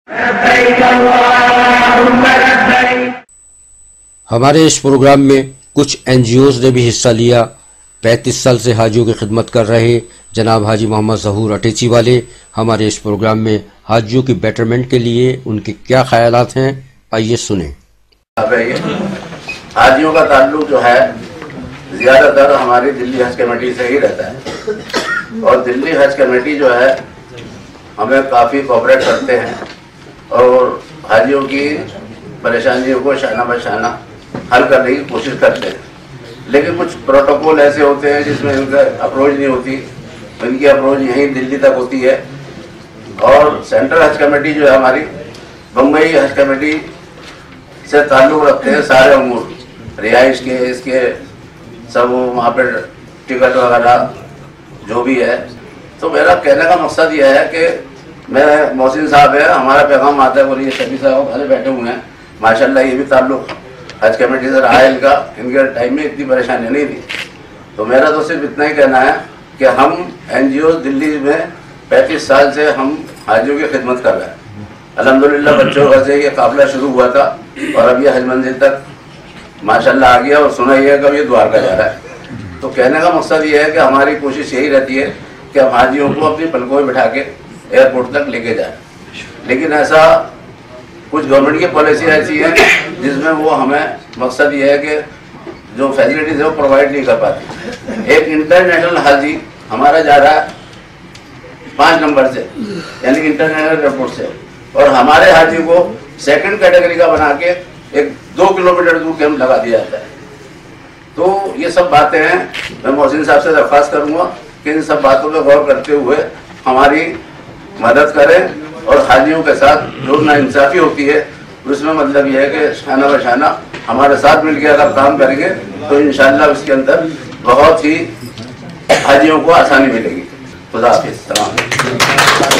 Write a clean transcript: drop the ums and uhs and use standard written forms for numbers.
ہمارے اس پروگرام میں کچھ NGOز نے بھی حصہ لیا۔ 35 سال سے حاجیوں کی خدمت کر رہے جناب حاجی محمد ظہور اٹیچی والے ہمارے اس پروگرام میں حاجیوں کی بیٹرمنٹ کے لیے ان کے کیا خیالات ہیں، آئیے سنیں۔ حاجیوں کا تعلق جو ہے زیادہ تر ہماری دلی حج کمیٹی سے ہی رہتا ہے، اور دلی حج کمیٹی جو ہے ہمیں کافی کوآپریٹ کرتے ہیں اور حاجیوں کی پریشانیوں کو شانہ بشانہ حل کرنے کی کوشش کرتے ہیں، لیکن کچھ پروٹوکول ایسے ہوتے ہیں جس میں ان کا اپروچ نہیں ہوتی، ان کی اپروچ یہیں دلی تک ہوتی ہے، اور سینٹرل حج کمیٹی جو ہے ہماری بمبئی حج کمیٹی سے تعلق رکھتے ہیں سارے امور، رہائش کے اس کے سب وہاں پہ ٹکٹ وغیرہ جو بھی ہے۔ تو میرا کہنے کا مقصد یہ ہے کہ میں محسن صاحب ہے، ہمارا پیغام آتا ہے، بولیے شفیع صاحب بھلے بیٹھے ہوئے ہیں، ماشاءاللہ یہ بھی تعلق حج کمیٹی سے رہا ہے، ان کے ٹائم میں اتنی پریشانی نہیں تھی۔ تو میرا تو صرف اتنا ہی کہنا ہے کہ ہم NGOز دلی میں 35 سال سے ہم حاجیوں کی خدمت کر رہے ہیں۔ الحمدللہ بچوں کا سے یہ قافلہ شروع ہوا تھا اور اب یہ حج منزل تک ماشاءاللہ آ گیا، اور سنا یہ ہے کہ اب یہ دوارکا جا رہا ہے۔ تو کہنے کا مقصد یہ ہے کہ ہماری کوشش یہی رہتی ہے کہ ہم حاجیوں کو اپنی پلکوں میں بٹھا کے ایئرپورٹ تک لے کے جائیں، لیکن ایسا کچھ گورنمنٹ کی پالیسی ایسی ہے جس میں وہ ہمیں مقصد یہ ہے کہ جو فیسلٹیز ہے وہ پرووائڈ نہیں کر پاتی۔ ایک انٹرنیشنل حاجی ہمارا جا رہا ہے 5 نمبر سے، یعنی انٹرنیشنل ایئرپورٹ سے، اور ہمارے حاجی کو سیکنڈ کیٹیگری کا بنا کے 2 کلومیٹر دور کیمپ لگا دیا جاتا ہے۔ تو یہ سب باتیں ہیں، میں محسن صاحب سے درخواست کروں گا کہ ان سب باتوں پہ غور کرتے ہوئے ہماری مدد کریں، اور حاجیوں کے ساتھ جو ناانصافی ہوتی ہے اس میں مطلب یہ ہے کہ شانہ بشانہ ہمارے ساتھ مل کے اگر کام کریں گے تو انشاءاللہ اس کے اندر بہت ہی حاجیوں کو آسانی ملے گی۔ خدا حافظ، السلام علیکم۔